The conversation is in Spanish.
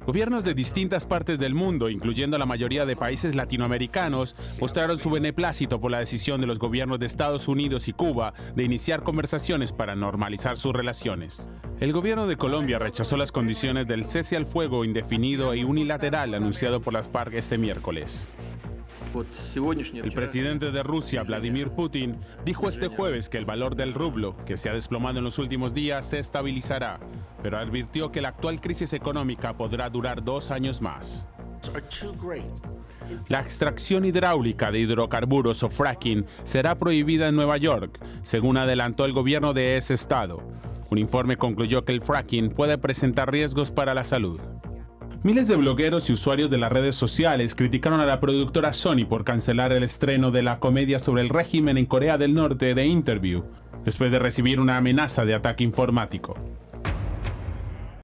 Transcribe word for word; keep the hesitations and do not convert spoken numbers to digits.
Gobiernos de distintas partes del mundo, incluyendo la mayoría de países latinoamericanos, mostraron su beneplácito por la decisión de los gobiernos de Estados Unidos y Cuba de iniciar conversaciones para normalizar sus relaciones. El gobierno de Colombia rechazó las condiciones del cese al fuego indefinido e unilateral anunciado por las FARC este miércoles. El presidente de Rusia, Vladimir Putin, dijo este jueves que el valor del rublo, que se ha desplomado en los últimos días, se estabilizará, pero advirtió que la actual crisis económica podrá durar dos años más. La extracción hidráulica de hidrocarburos o fracking será prohibida en Nueva York, según adelantó el gobierno de ese estado. Un informe concluyó que el fracking puede presentar riesgos para la salud. Miles de blogueros y usuarios de las redes sociales criticaron a la productora Sony por cancelar el estreno de la comedia sobre el régimen en Corea del Norte, The Interview, después de recibir una amenaza de ataque informático.